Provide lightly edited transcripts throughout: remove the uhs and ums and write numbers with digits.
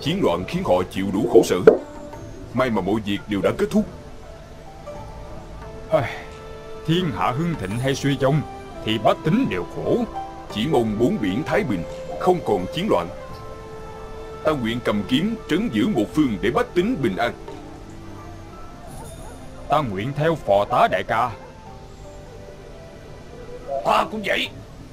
Chiến loạn khiến họ chịu đủ khổ sở. May mà mọi việc đều đã kết thúc. Thiên hạ hưng thịnh hay suy vong thì bách tính đều khổ. Chỉ mong bốn biển thái bình, không còn chiến loạn. Ta nguyện cầm kiếm trấn giữ một phương để bách tính bình an. Ta nguyện theo phò tá đại ca. Ta cũng vậy.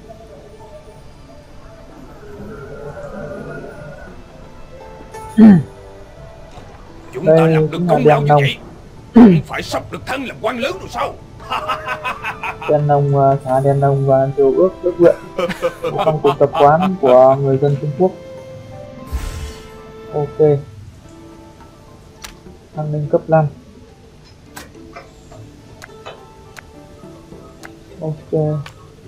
Chúng ta lập được công lao như vậy, không phải sắp được thăng làm quan lớn rồi sao? Đèn nồng, thả đèn nồng và điều ước ước nguyện, phong tục tập quán của người dân Trung Quốc. Ok, thăng lên cấp 5. Ok.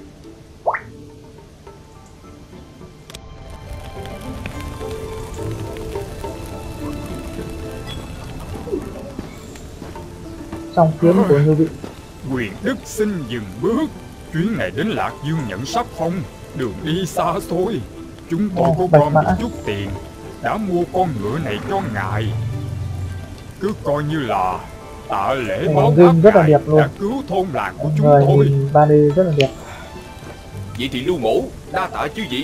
Song kiếm của người vị. Quyền đức xin dừng bước. Chuyến này đến Lạc Dương nhận sắc phong, đường đi xa xôi. Chúng tôi có gom được chút tiền, đã mua con ngựa này cho ngài. Cứ coi như là tạ lễ báo đáp rất là ngài đẹp luôn. đã cứu thôn làng của chúng Người tôi. 3D rất là đẹp. Vậy thì Lưu Mổ, đa tạ chứ gì.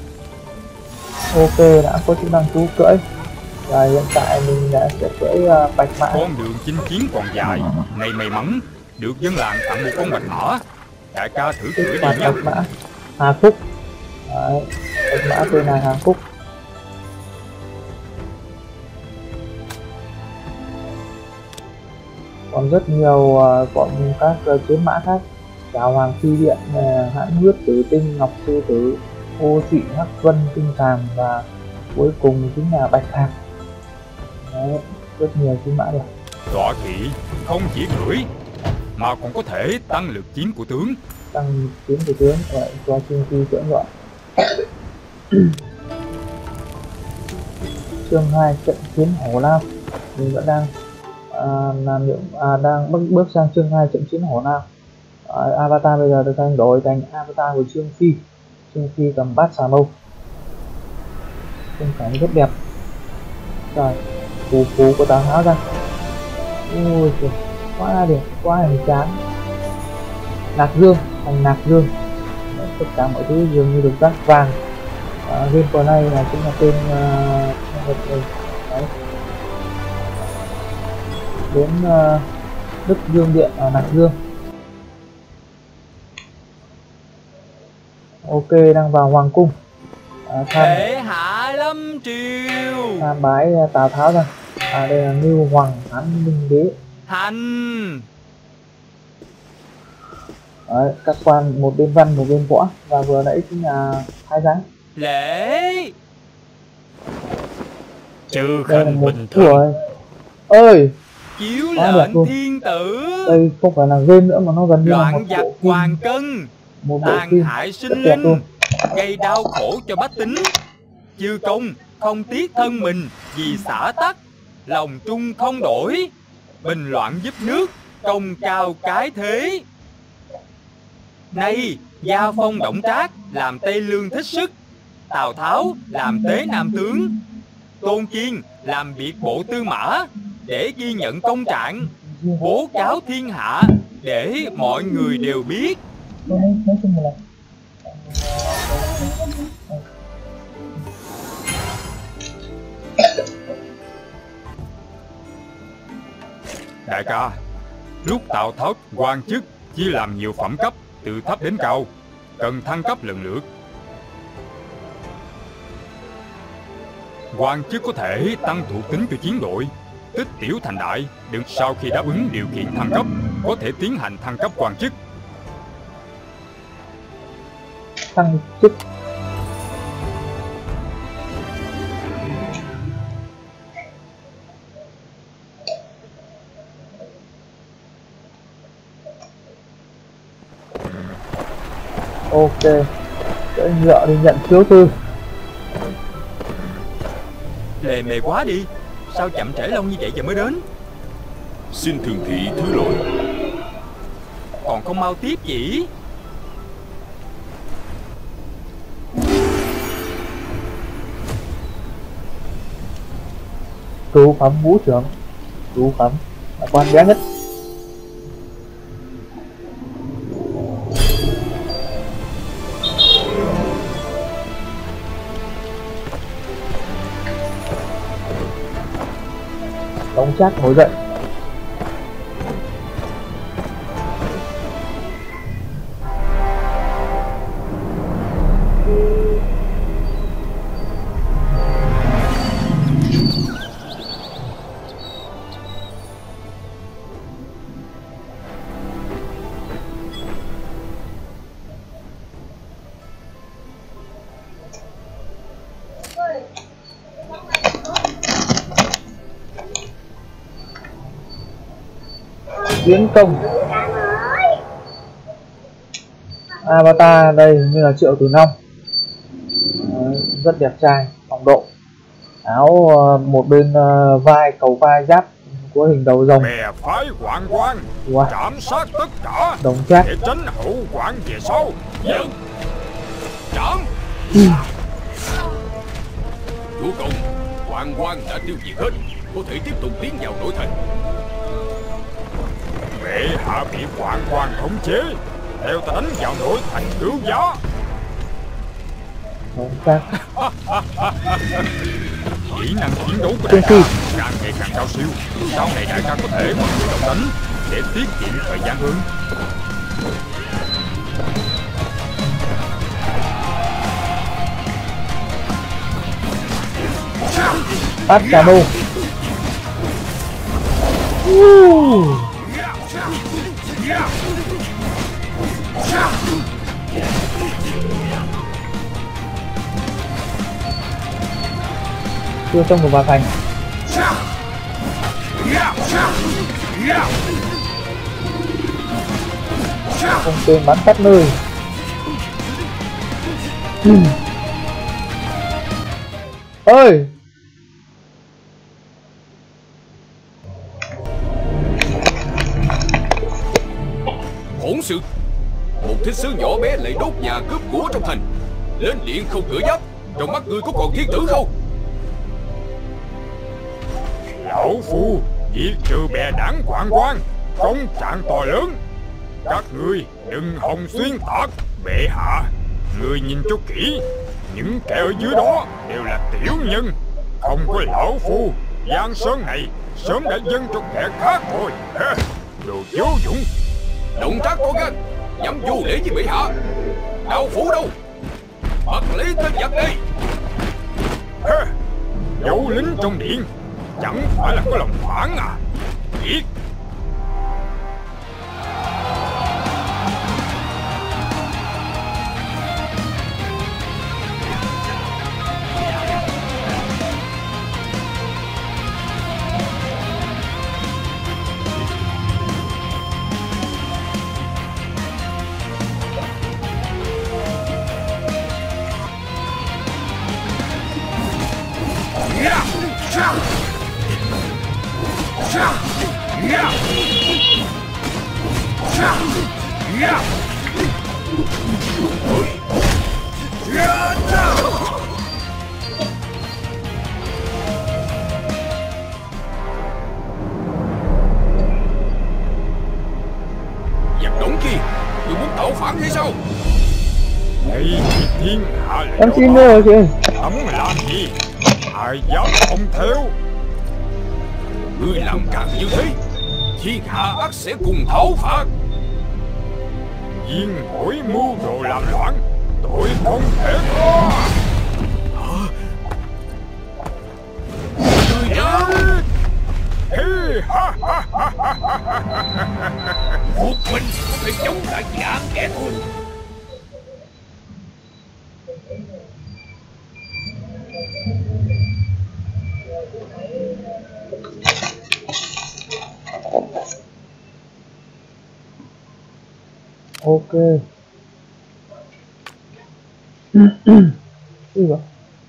Ok, đã có chức năng thú cưỡi. Và hiện tại mình đã sẽ cưỡi bạch mã. Con đường chinh chiến còn dài, này may mắn được dân làng tặng một con bạch mã. Đại ca thử cưỡi đi nhé. Bạch mã Hà Phúc. Đấy, bạch mã tên là Hà Phúc. Còn rất nhiều bọn các chiến mã khác. Chào Hoàng Phi Điện, Hãn Huyết, Tử Tinh, Ngọc Sư Tử, Ô Trụy, Hắc Vân, Tinh Thàm và cuối cùng chính là Bạch Hạc. Đấy, rất nhiều chiến mã rồi. Tọa kỵ không chỉ cưỡi mà còn có thể tăng lực chiến của tướng. Tăng chiến của tướng cho Trương Phi cưỡi ngựa. Chương 2 trận chiến Hổ Lao. Mình vẫn đang làm nhiệm đang bước sang chương 2 trận chiến Hổ Lao. Avatar bây giờ được thay đổi thành avatar của Trương Phi. Trương Phi cầm bát xà mâu. Khung cảnh rất đẹp. Rồi, phù của Tào Tháo ra. Ôi trời, quá đẹp, quá hoành tráng. Lạc Dương, thành Lạc Dương. Đấy, tất cả mọi thứ dường như được rác vàng. Game của này là chính là tên nhân vật này. Đấy. Đến Đức Dương Điện ở Lạc Dương. Ok, đang vào Hoàng Cung. Thế hạ lâm triều. Tham bái Tào Tháo ra. Đây là Ngưu Hoàng Hán Minh Đế. Hành. Đấy, các quan một bên văn một bên võ, và vừa nãy chính là Thái Giám. Lễ. Trừ Đây là khanh một bình thường. tuổi ơi Chiếu quá đẹp lệnh luôn. thiên tử. Đây không phải là game nữa mà nó gần như là một Loạn giặc bộ phim, hoàng cân, một bộ tàn phim hại rất sinh đẹp linh, luôn. gây đau khổ cho bách tính. Chư công không tiếc thân mình vì xã tắc, lòng trung không đổi. Bình loạn giúp nước, công cao cái thế. Nay gia phong Đổng Trác làm Tây Lương thích sức, Tào Tháo làm Tế Nam tướng, Tôn Kiên làm biệt bộ tư mã, để ghi nhận công trạng, bố cáo thiên hạ để mọi người đều biết. Nói chung là Đại ca, lúc Tào Tháo quan chức chia làm nhiều phẩm cấp từ thấp đến cao, cần thăng cấp lần lượt. Quan chức có thể tăng thuộc tính cho chiến đội, tích tiểu thành đại. Đừng sau khi đáp ứng điều kiện thăng cấp, có thể tiến hành thăng cấp quan chức. thăng chức. Ok, cưỡi ngựa đi nhận phiếu thư. Lề mề quá đi, sao chậm trễ lâu như vậy giờ mới đến? Xin thường thị thứ lỗi. Còn không mau tiếp gì? Cửu phẩm vũ trưởng. Cửu phẩm là quan bé nhất. Đống chắc ngồi dậy. Tiến công. Avatar đây như là Triệu Tử Long. Rất đẹp trai, phong độ. Áo một bên vai, cầu vai giáp có hình đầu rồng. Bè phái hoạn quan, Wow. trảm sát tất cả Đồng chắc. để tránh hậu quả về sau. Dân trảm. Cuối cùng hoàng quan đã tiêu diệt hết, có thể tiếp tục tiến vào nội thành. Bệ hạ bị hoạn quan khống chế, theo ta đánh vào nội thành cứu giá. Đồng chắc. Kỹ năng chiến đấu của Trương đại Phi. ca càng ngày càng cao siêu. Sau này đại ca có thể một người độc đánh để tiết kiệm thời gian hơn. Phát cano. Chưa xong được vào thành. Không tên bắn khắp nơi. Ơi, Hỗn sự. Một thích sứ nhỏ bé lại đốt nhà cướp của trong thành. Lên điện không cửa giáp. Trong mắt ngươi có còn thiên tử không? Lão phu diệt trừ bè đảng hoạn quan, công trạng to lớn. Các ngươi đừng hòng xuyên tạc. Bệ hạ, ngươi nhìn cho kỹ, những kẻ ở dưới đó đều là tiểu nhân. Không có lão phu, giang sơn này sớm đã dâng cho kẻ khác rồi. Đồ vô dụng. Động tác có gan, dám vô lễ với bệ hạ. Đạo phủ đâu? Bắt lấy tên giặc đây. Dấu lính trong điện chẳng phải là có lòng phản à? Giết. Giặc đống kia, ngươi muốn tạo phản hay sao? Đây thiên hạ là em xin nữa chị. ta muốn làm gì? Ai dám không theo? Ngươi làm càng như thế, thiên hạ ắt sẽ cùng thảo phạt. Viên hội mưu đồ làm loạn, tội không thể tha. Ngươi dám một mình có thể chống lại vạn kẻ thù. Ok. Gì vậy?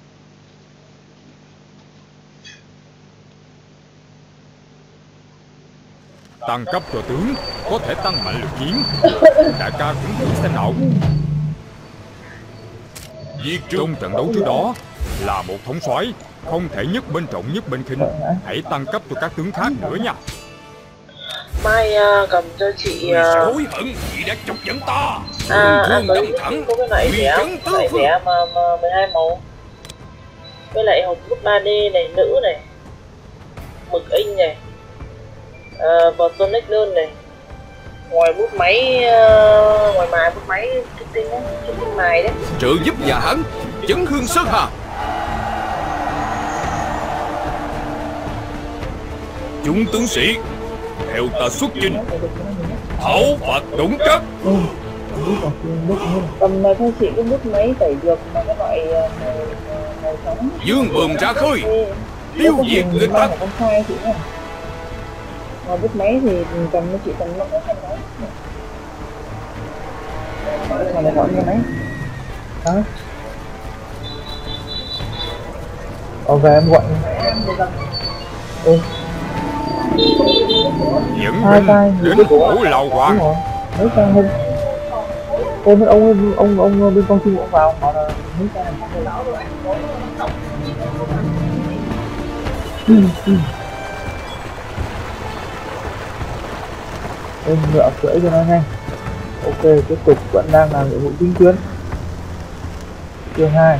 Tăng cấp cho tướng có thể tăng mạnh lực chiến. Đại ca cũng thử xem nào. Diệt trừ Trong trận đấu trước đó là một thống soái, Không thể nhất bên trọng nhất bên khinh. Hãy tăng cấp cho các tướng khác nữa nha. Mai cầm cho chị Người sẽ hối hận vì đã chọc giận ta. có Đâm thẳng cái loại vẽ mà 12 màu, với lại hộp bút 3D này, nữ này, mực in này, và tonic đơn này, ngoài bút máy, ngoài mài bút máy tinh á, tinh mài đấy. Trợ giúp nhà Hán chấn hương sơn hà. Chúng tướng sĩ theo ta xuất chinh, thảo phạt đổng trác. Cầm cho chị cái bút máy tẩy dược mà cái loại màu trắng. Dương bờm ra khơi, tiêu diệt người ta. Con trai chị nhá. Ngoài bút máy thì cầm cho chị cầm nó có hai máy. Mà lại gọi như máy. Đó. Về em gọi. Dẫn Hai binh tay đến Hổ Lào Hoàng. Mấy tay không. Ông bên con Trung ông vào họ là mấy tay. Em ngựa cưỡi cho nó nhanh. Ok, tiếp tục vẫn đang làm nhiệm vụ chính tuyến. Chương 2.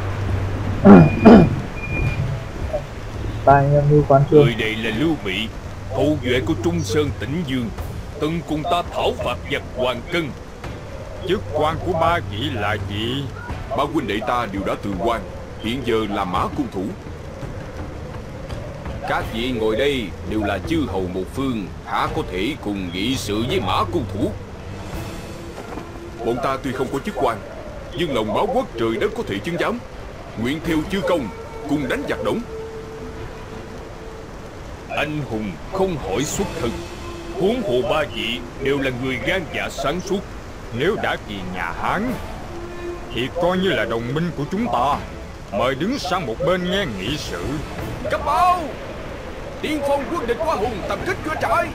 Ba anh em lưu quán chương. Người đây là Lưu Bị, hậu duệ của Trung Sơn Tĩnh Dương, từng cùng ta thảo phạt giặc Hoàng Cân. Chức quan của ba vị là gì? Ba huynh đệ ta đều đã từ quan, hiện giờ là Mã Cung Thủ. Các vị ngồi đây đều là chư hầu một phương, há có thể cùng nghị sự với Mã Cung Thủ. Bọn ta tuy không có chức quan, nhưng lòng báo quốc trời đất có thể chứng giám, nguyện theo chư công cùng đánh giặc Đổng. Anh hùng không hỏi xuất thân, huống hồ ba vị đều là người gan dạ sáng suốt. Nếu đã vì nhà Hán thì coi như là đồng minh của chúng ta. Mời đứng sang một bên nghe nghị sự. Cấp báo, tiên phong quân địch Hoa Hùng tập kích cửa trại.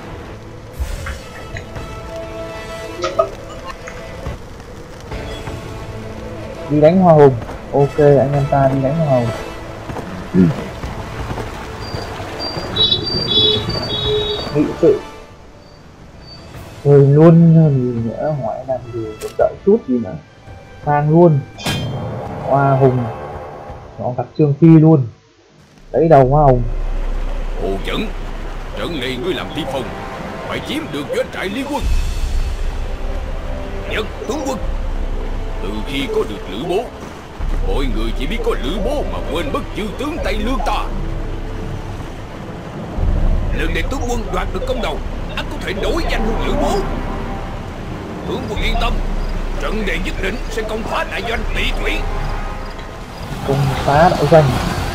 Đi đánh Hoa Hùng. Ok, anh em ta đi đánh Hoa Hùng. Nghị sự. Rồi luôn gì nữa, hỏi làm gì, đợi chút gì nữa. Sang luôn. Hoa Hùng. Nó gặp Trương Phi luôn. Đấy đầu Hoa Hùng. Hồ Chẩn, trận này ngươi làm tiên phong, phải chiếm được doanh trại liên quân. Nhật tướng quân, từ khi có được Lữ Bố, mọi người chỉ biết có Lữ Bố mà quên mất chư tướng Tây Lương ta. Lần này tướng quân đoạt được công đầu, ắt có thể nổi danh hơn Lữ Bố. Tướng quân yên tâm, trận này nhất định sẽ công phá đại doanh Tỵ Thủy. Công phá đại doanh.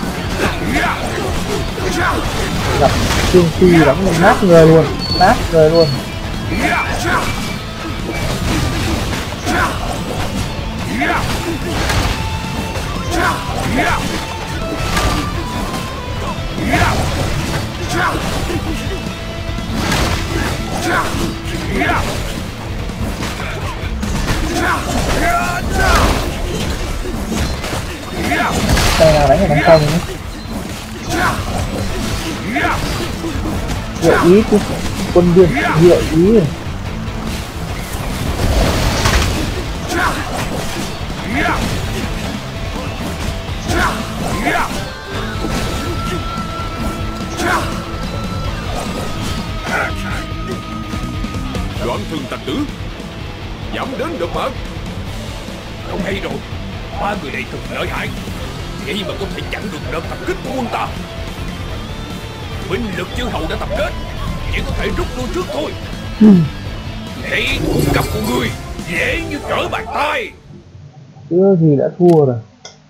Gặp Trương Phi đánh nát người luôn, nát người luôn. Đây nào đánh ở đằng sau nữa. Gợi ý của quân viên, gợi ý rồi. Đoạn Thần Tặc Tử dám đến đợt mạng. Không hay rồi, ba người này thật lợi hại, vậy mà có thể chặn được đợt tập kích của quân ta. Binh lực chư hầu đã tập kết, chỉ có thể rút lui trước thôi. Để thủ cấp của người dễ như trở bàn tay. Chưa gì đã thua rồi.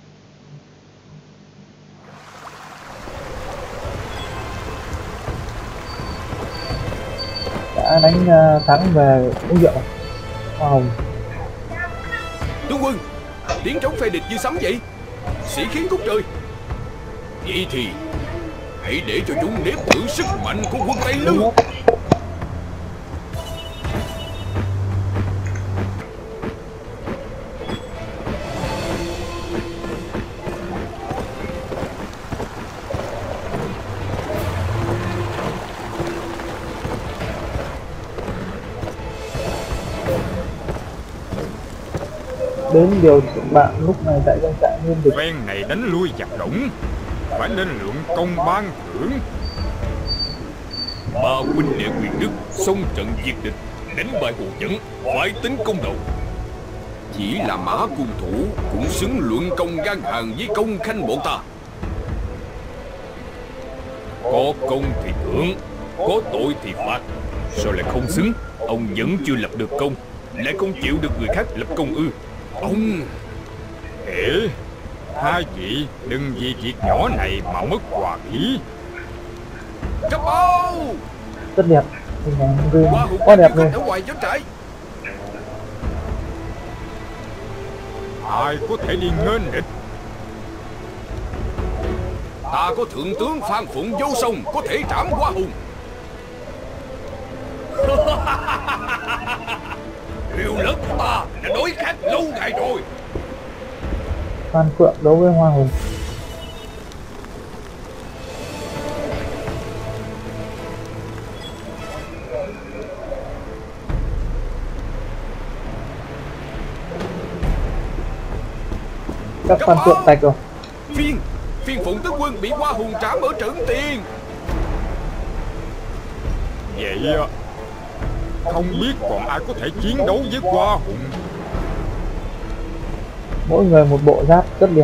Đã đánh thắng về uống rượu. Hoa Hồng. Tướng quân, tiếng trống phe địch như sấm vậy, sĩ khí ngút trời. Vậy thì hãy để cho chúng nếm thử sức mạnh của quân Tây Lương. đến điều bạn lúc này tại doanh trại Nguyên Địch. Phen này đánh lui giặc Đổng, phải nên luận công ban thưởng. Ba huynh đệ Quyền Đức xông trận diệt địch, đánh bại Hồ Chẩn, phải tính công đầu. Chỉ là Mã Cung Thủ cũng xứng luận công ngang hàng với Công Khanh bọn ta. Có công thì thưởng, có tội thì phạt. Sao lại không xứng? Ông vẫn chưa lập được công, lại không chịu được người khác lập công ư? Ông... Ê, hai vị đừng vì việc nhỏ này mà mất hòa khí. Cấp bao! Rất đẹp, hình ảnh Nguyên Hoa Hùng quá đẹp luôn. ở ngoài doanh trại. Ai có thể đi nghênh địch? Ta có thượng tướng Phan Phụng vô song, có thể trảm Hoa Hùng. Điều lớn của ta đã đối kháng lâu ngày rồi. Phan Phượng đấu với Hoa Hùng. Các Phan Phượng tạch rồi. Phiên Phụng tướng quân bị Hoa Hùng trảm ở trận tiền. Vậy không biết còn ai có thể chiến đấu với Hoa Hùng. Mỗi người một bộ giáp rất đẹp.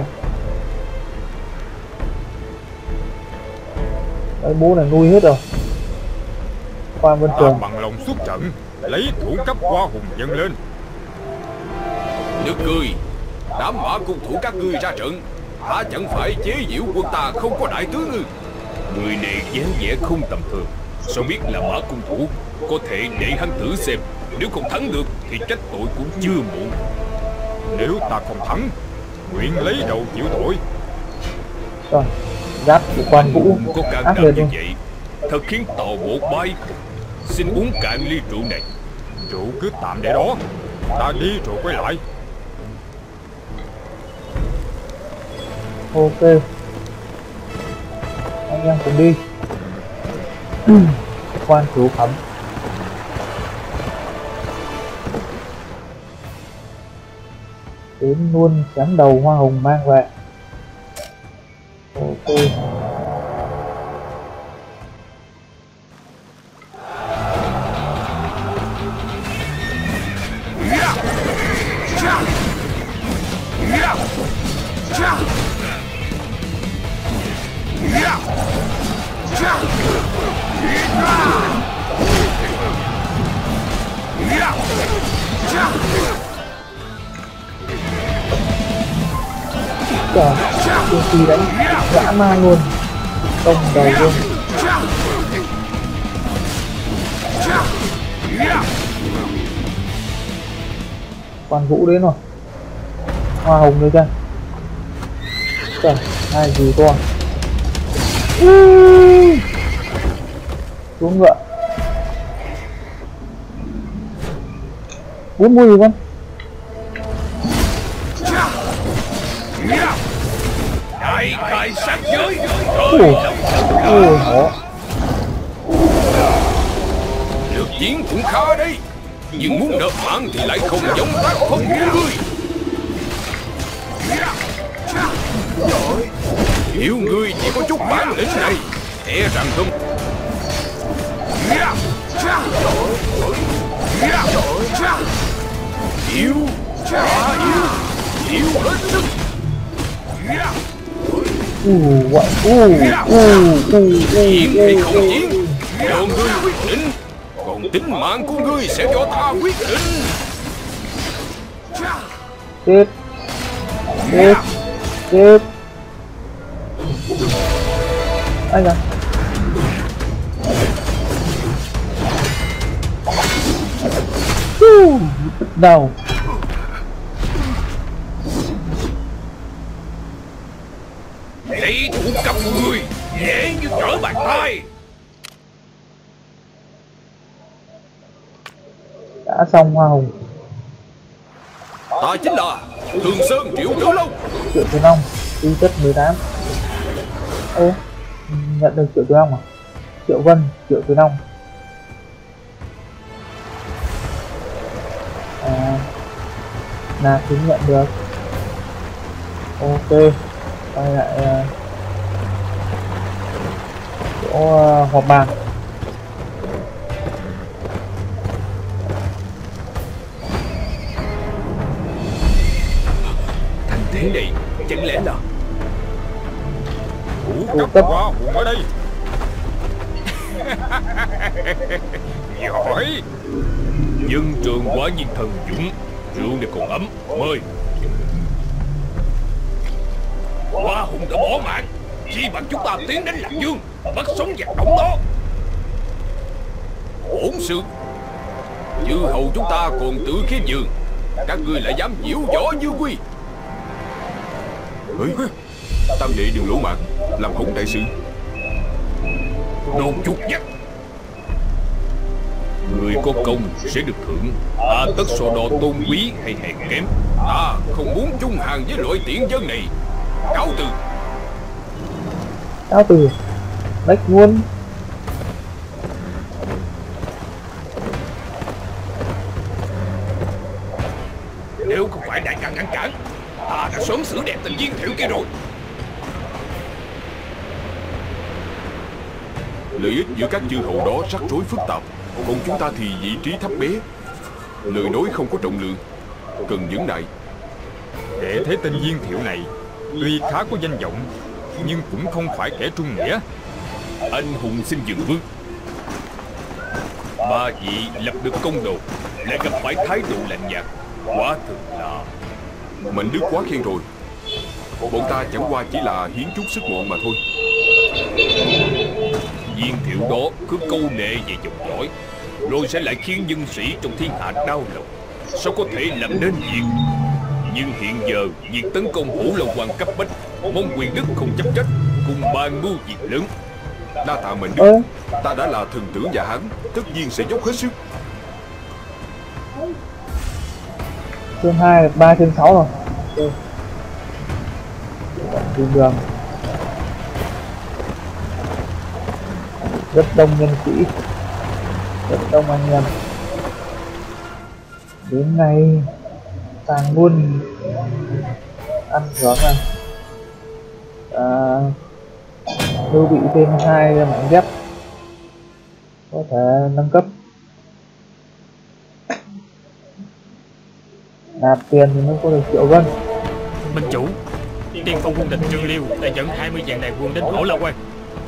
Đấy, bố này nuôi hết rồi. Quan Vân Ta Trường. bằng lòng xuất trận, lấy thủ cấp Hoa Hùng dâng lên. Nước cười, đám Mã Cung Thủ các ngươi ra trận, há chẳng phải chế giễu quân ta không có đại tướng ư? Người này dáng vẻ không tầm thường, sao biết là Mã Cung Thủ? Có thể để hắn thử xem, nếu không thắng được thì trách tội cũng chưa muộn. Nếu ta không thắng, nguyện lấy đầu chịu tội. Rồi, giáp của Quan Vũ Có can ác đảm liệt như luôn. vậy, thật khiến tò mộ bay. Xin uống cạn ly rượu này. Rượu cứ tạm để đó, ta đi rồi quay lại. Ok, anh em cùng đi. Quan cứu khấm. Đến luôn chém đầu Hoa Hùng mang về. Ok. Trời, Trương Phi đánh dã man luôn. Công đầu luôn. Quan Vũ đến rồi. Hoa Hùng đây chưa? Trời, hai gì con. Xuống ngựa. 40 gì con? Đại khai sát giới. Ôi, ôi hổ. Được chiến cũng khá đấy, nhưng muốn nợ mạng thì lại không giống tác phong của ngươi. Nếu ngươi chỉ có chút bản lĩnh này, e rằng không. Yêu, yêu hết sức. Vậy, Chiến hay không chiến, do ngươi quyết định, còn tính mạng của ngươi sẽ do ta quyết định. Chết. Chết. Chết. Ai da. Đầu. Lấy thủ cấp của ngươi dễ như trở bàn tay. Đã xong Hoa Hùng. Ta chính là Thường Sơn Triệu Tử Long. Triệu Tử Long, tư chất 18. Ê, nhận được Triệu Tử Long à? Triệu Vân, Triệu Tử Long. Nạp chứng nhận được. Ok, quay lại chỗ họp bàn. Thành thế này chẳng lẽ là Thủ cấp quá hùng ở đây. Giỏi. dân trường quả nhiên thần dũng, rượu này còn ấm, mời. Hoa hùng đã bỏ mạng, chi bằng chúng ta tiến đến Lạc Dương, bắt sống giặc đổng đó. Hỗn sự, chư hầu chúng ta còn tự khiêm nhường, các ngươi lại dám diễu võ như quy. Tam đệ đừng lỗ mãn, làm hỏng đại sự. Đồ chuột nhắt, người có công sẽ được thưởng, tất so đo tôn quý hay hèn kém. Ta không muốn chung hàng với loại tiện dân này. Cáo từ. Cáo từ. Đánh luôn. Nếu không phải đại ca ngăn cản, ta đã sớm xử đẹp tình Viên Thiệu kia rồi. Lợi ích giữa các chư hầu đó rắc rối phức tạp, còn chúng ta thì vị trí thấp bé, lời nói không có trọng lượng, cần nhẫn nại. Để thế tên Viên Thiệu này tuy khá có danh vọng, nhưng cũng không phải kẻ trung nghĩa. Anh hùng xin dừng bước. Ba vị lập được công đồ, lại gặp phải thái độ lạnh nhạt, quả thực là... Mạnh Đức quá khen rồi. Bọn ta chẳng qua chỉ là hiến chút sức mọn mà thôi. Viên Thiệu đó cứ câu nệ về dòng dõi, rồi sẽ lại khiến dân sĩ trong thiên hạ đau lòng, sao có thể làm nên việc. Nhưng hiện giờ việc tấn công Hổ Long Quan cấp bách, mong quyền đức không chấp trách, cùng bàn mưu việc lớn. Đa tạ Mạnh Đức, ta đã là thần tử nhà Hán, tất nhiên sẽ dốc hết sức. Chương 2 3 trên 6 rồi. Trên đường rất đông nhân sĩ, rất đông anh em. Đến ngày càng luôn ăn thưởng này. Lưu bị thêm 2 mảnh ghép có thể nâng cấp. Nạp tiền thì mới có được triệu cân. Minh chủ, tiên phong quân địch Trương Liêu đã dẫn 20 vạn đại quân đến Hổ Long Quan.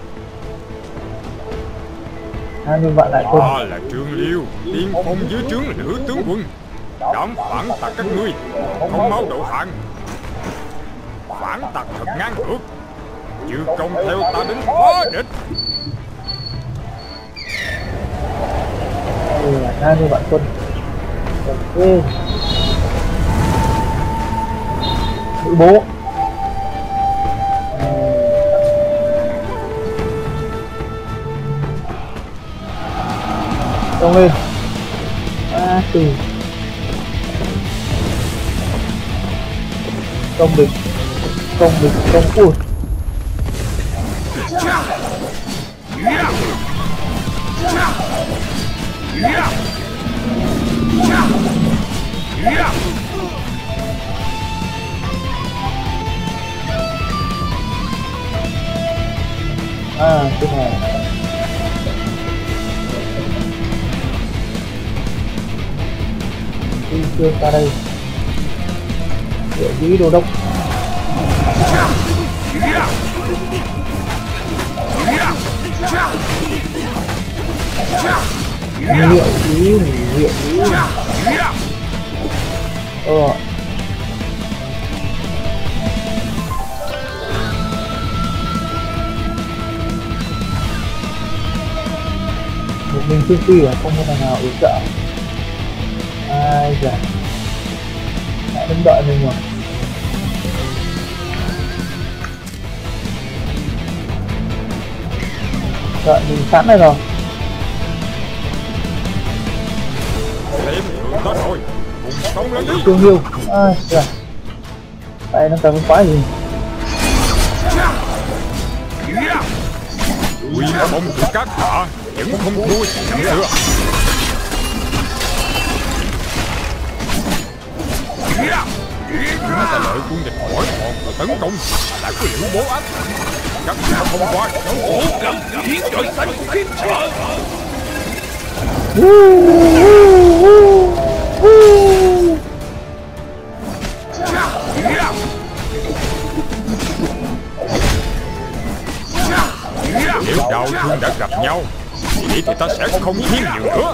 20 vạn đại quân. Ta là Trương Liêu, tiên phong dưới trướng Lữ tướng quân. Dám phản tặc các ngươi, không mau đầu hàng. Phản tặc thật ngang ngược, chư công theo ta đến phá địch. Đây là 20 vạn quân. Ok. Nữ bố. Công lên. Từ công địch, công ui. Cái này đi chưa ra đây địa lý đô đốc. Liệu ý. Một mình Trương Phi là không có thằng nào yểm trợ. Ai da, lại đứng đợi mình rồi. Đợi mình sẵn đây rồi. Thêm thượng tới rồi, cùng sống lên đi. Trương Liêu, ai da, tay nó cầm cái quái gì? Quy bông của các hạ vẫn không thua gì nữa. Nó sẽ lợi quân địch khỏi hòn và tấn công. Lại có liệu bố áp. Các bạn không qua. Ổ cầm khiến trời xanh khiếp sợ. Nếu đau thương đã gặp nhau, vậy thì ta sẽ không chiến nhiều nữa.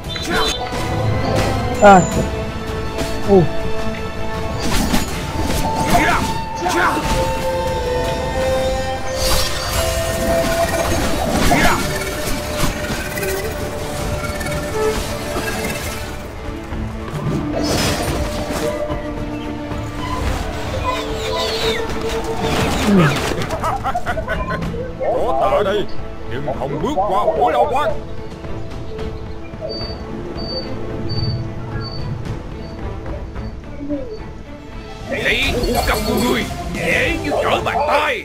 À. Có ta ở đây, đừng hòng bước qua Hổ Lao Quan. Đây thủ cầm của người dễ như trở bàn tay.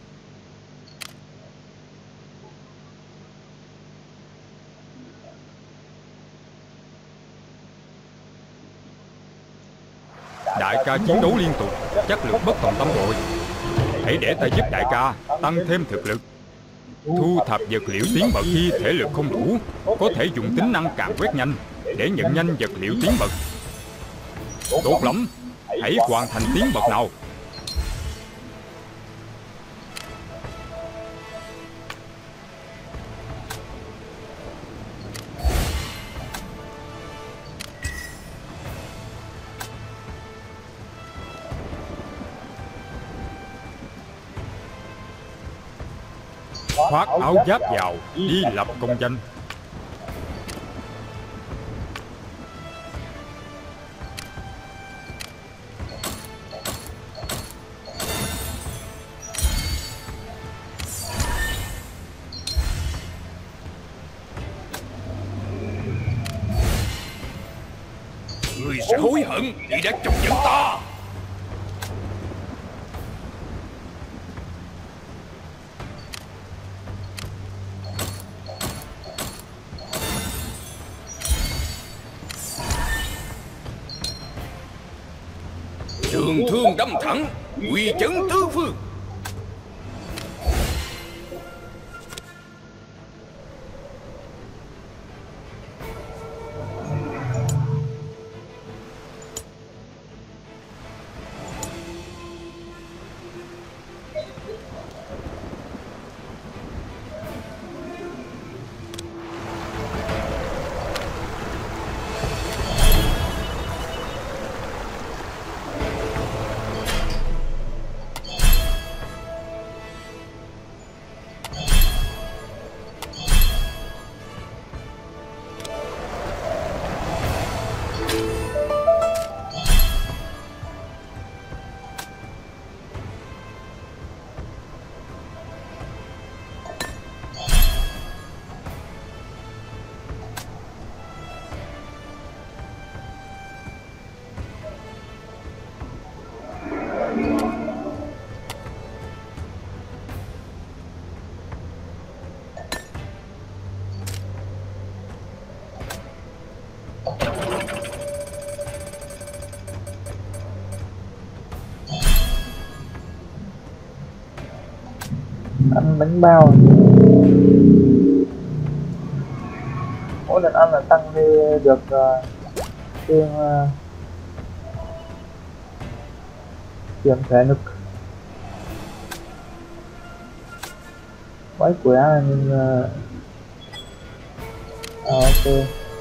Đại ca chiến đấu liên tục, chắc lực bất tòng tâm rồi. Hãy để ta giúp đại ca tăng thêm thực lực. Thu thập vật liệu tiến bậc khi thể lực không đủ, có thể dùng tính năng càn quét nhanh để nhận nhanh vật liệu tiến bậc. Tốt lắm, hãy hoàn thành tiến bậc nào. Khoác áo giáp vào, đi lập công danh. Người sẽ hối hận vì đã chọc giận ta. Trường thương đâm thẳng, uy chấn tứ phương. Ăn bánh bao. Mỗi lần ăn là tăng lên được tiền thể lực. Quái quẻ là mình ok.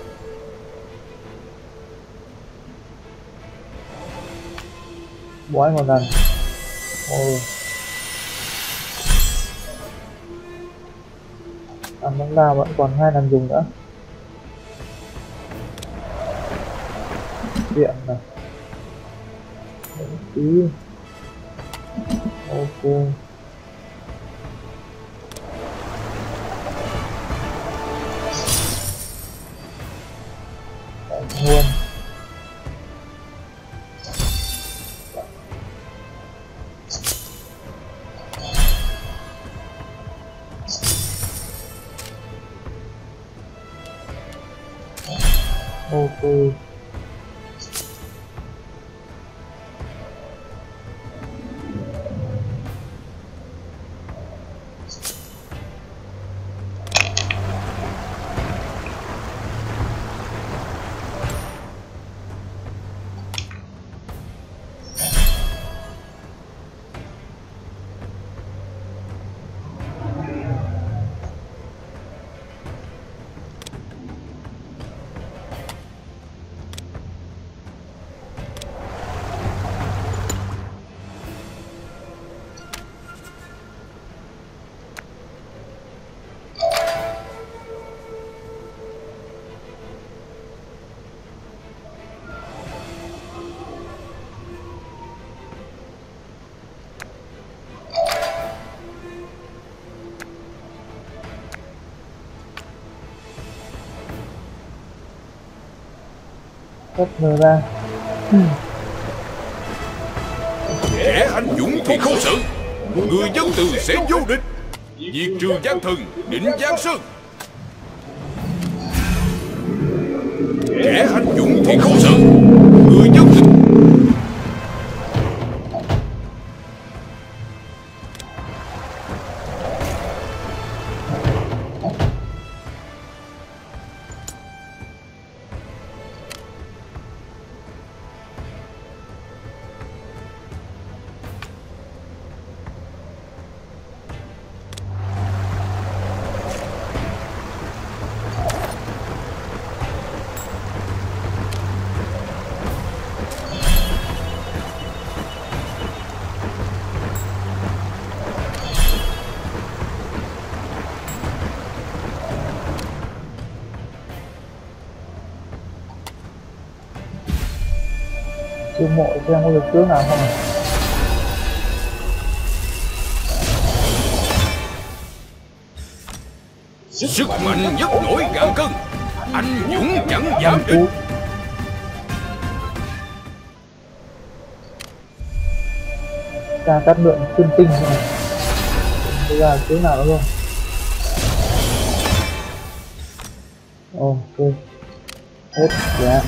Bói một lần. Ăn bánh bao vẫn còn 2 lần dùng nữa. Điện này. Tí. Ok. Luôn. Ok. Cất người ra. Kẻ anh dũng thì không sợ, người dân từ sẽ vô địch. Diệt trừ gian thần, định giang sơn. Kẻ anh dũng thì không sợ, người dân từ. Chiêu mộ xem có được tướng nào không. Sức mạnh dốc nổi ngàn cân, anh dũng chẳng giảm địch. Ca cắt lượng xuyên tinh này. Bây giờ tướng nào nữa không? Ok. Hết dạ.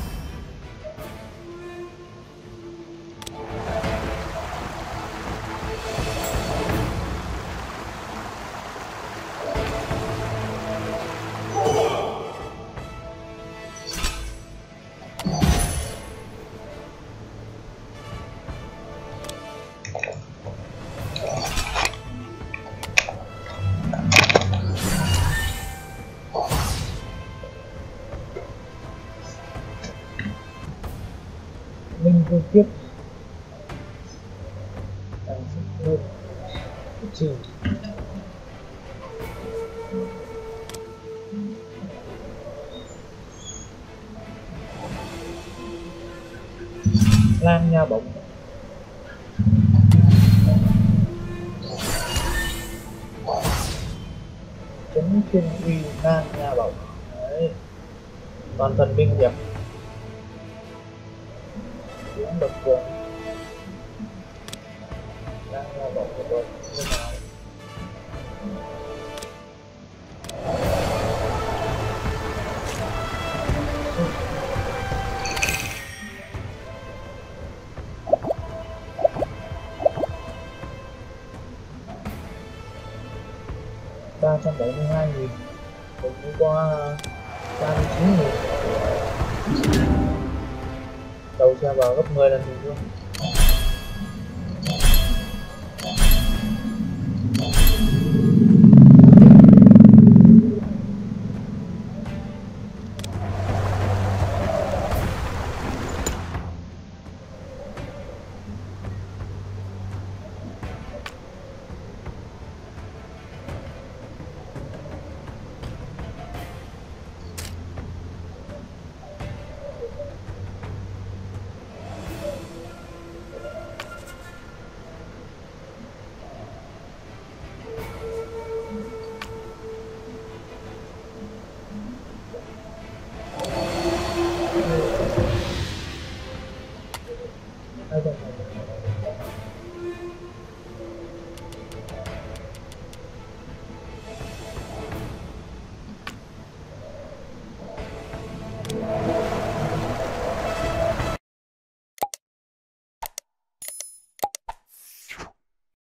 Minh vô tiếp Lan nha bóng chấn thiên uy Lan nha bóng. Đấy, toàn thần binh đẹp cũng độc cường đang là bảo của tôi như nào. Ba trăm 72.000 cũng qua 39.000 đầu xe vào gấp 10 lần bình thường.